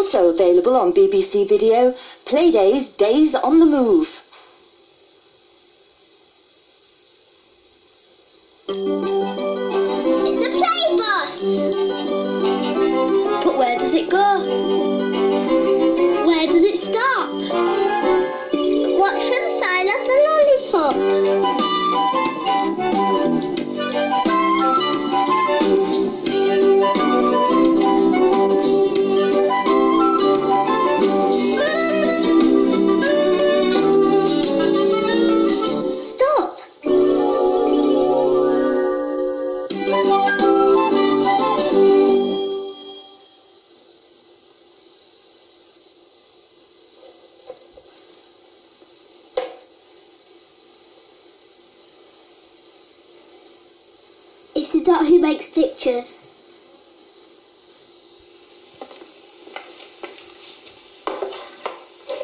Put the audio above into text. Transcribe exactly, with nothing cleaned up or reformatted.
Also available on B B C Video, Playdays Days on the Move. It's a play bus! But where does it go? Where does it stop? Watch for the sign of the lollipop. Stop! It's the dot who makes pictures.